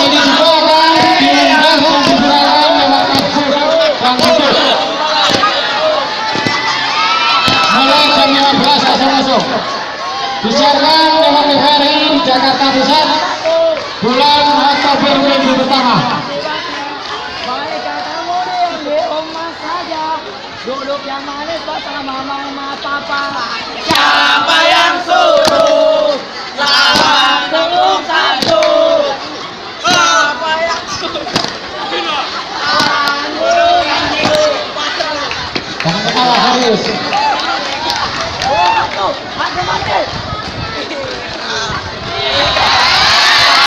diinfokan tinggal silakan lewat kasus Bang Kudus. Mulai jam 15.00 disiarkan lewat TVRI Jakarta Pusat bulan Oktober minggu pertama. Baik kamu yang di rumah saja, duduk yang manis bersama mama papa. Siapa yang suruh? Selamat tunggu satu. Apa yang suruh? Jangan ketawa serius. Mati.